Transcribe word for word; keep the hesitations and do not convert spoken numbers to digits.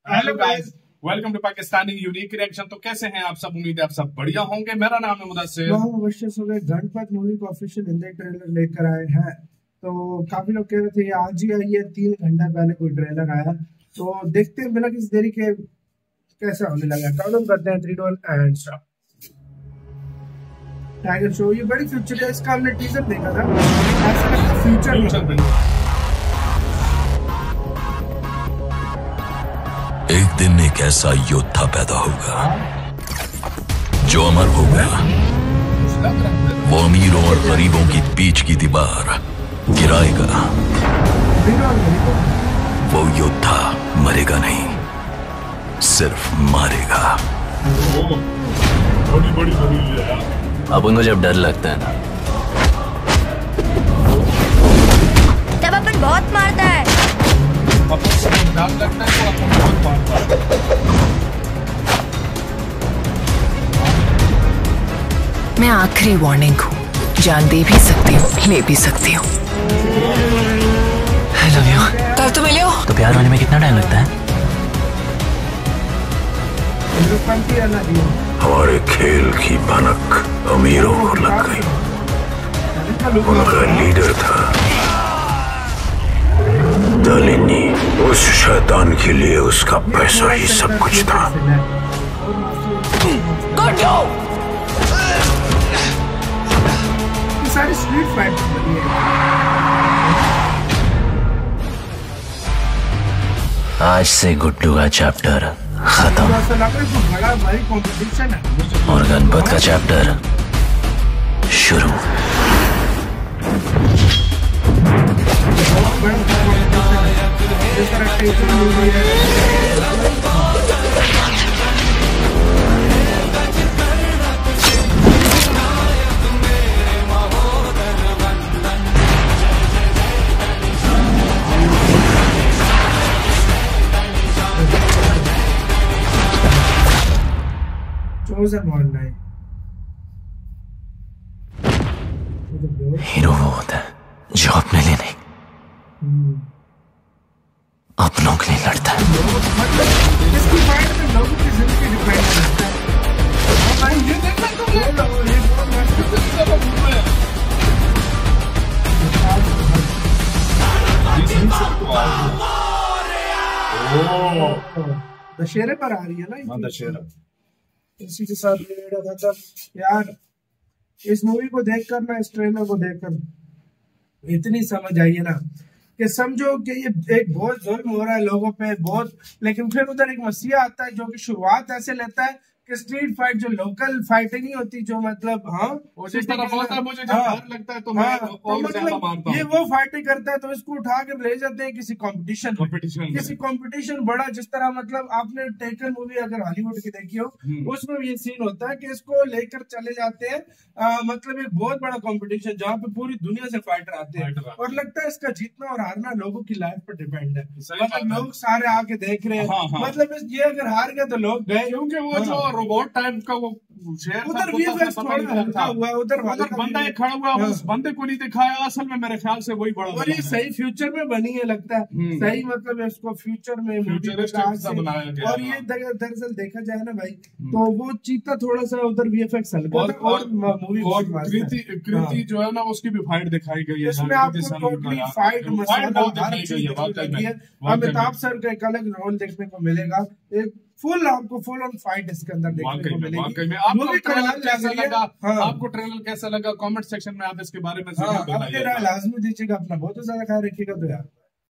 Hello guys, welcome to Pakistani unique reaction. तो कैसे हैं आप सब? उम्मीद है आप सब बढ़िया होंगे। मेरा नाम है मुदस्सिर। गणपत मूवी का ऑफिशियल हिंदी ट्रेलर लेकर आए हैं। तो काफी लोग कह रहे थे आज ही आई है, तीन घंटा पहले कोई ट्रेलर आया। तो देखते हैं बिना किसी देरी के कैसा होने लगा। काउंट करते हैं three two one and start. Tiger शो ये बड़ी फ्यूचर है, इसका हमने टीजर देखा था, ऐसा लगता फ्यूचर में। एक दिन एक ऐसा योद्धा पैदा होगा जो अमर होगा। वो अमीरों और गरीबों की बीच की दीवार गिराएगा। वो योद्धा मरेगा नहीं, सिर्फ मारेगा। बड़ी बड़ी बड़ी है। अपन को जब डर लगता है ना, तब अपन बहुत मारता है। डर लगता है तो अपन बहुत मारता है। मैं आखिरी वार्निंग हूँ, जान दे भी सकती हूँ, ले भी सकती हूँ। I love you। कब तुम मिले हो? तो प्यार होने में कितना टाइम लगता है? हमारे खेल की भनक अमीरों को लग गई। उनका लीडर था दालिनी। उस शैतान के लिए उसका पैसा ही सब कुछ था। सारी स्ट्रीट फाइट बनी है। आज से गुड्डू का चैप्टर खत्म बड़ा भारी कंपटीशन है और गणपत का चैप्टर शुरू। हीरो वो होता है जो अपने लिए नहीं, अपनों के लिए लड़ता है। दशहरे पर आ रही है ना दशहरा। इसी के साथ था यार। इस मूवी को देखकर ना, इस ट्रेलर को देखकर इतनी समझ आई है ना कि समझो कि ये एक बहुत जुल्म हो रहा है लोगों पे बहुत, लेकिन फिर उधर एक मसीहा आता है जो कि शुरुआत ऐसे लेता है कि स्ट्रीट फाइट जो लोकल फाइटिंग नहीं होती, जो मतलब हाँ जिस तरह होता है, मुझे जब डर लगता है तो मैं और ज्यादा मारता हूं। ये वो फाइटिंग करता है तो इसको उठा के ले जाते हैं किसी कंपटीशन कंपटीशन किसी कंपटीशन बड़ा, जिस तरह मतलब आपने टेकन मूवी अगर हॉलीवुड की देखी हो, उसमें ये सीन होता है कि इसको लेकर चले जाते हैं मतलब एक बहुत बड़ा कंपटीशन जहाँ पे पूरी दुनिया से फाइटर आते हैं और लगता है इसका जीतना और हारना लोगों की लाइफ पर डिपेंड है। मतलब लोग सारे आके देख रहे हैं, मतलब ये अगर हार गए तो लोग गए, क्योंकि वो जो रोबोट टाइप का वो शेर उधर हुआ, उधर बंदा एक खड़ा हुआ, उस बंदे को नहीं दिखाया। असल में मेरे ख्याल से वही बड़ा, और ये सही फ्यूचर में बनी है लगता है, सही मतलब इसको फ्यूचर में बनाया गया। और ये दरअसल देखा जाए ना भाई, तो वो चीता थोड़ा सा उधर वीएफएक्स हल्का और मूवी कृति जो है ना उसकी भी फाइट दिखाई गई है। इसमें आपको totally fight masala, Amitabh sir का एक अलग रोल देखने को मिलेगा। एक फुल आपको फुल ऑन फाइट इसके अंदर देखने को मिलेगी। आपको ट्रेलर कैसा लगा? आपको ट्रेलर कैसा लगा? कमेंट सेक्शन में आप इसके बारे में अपनी राय लाजमी दीजिएगा। अपना बहुत ज्यादा ख्याल रखिएगा। तो यार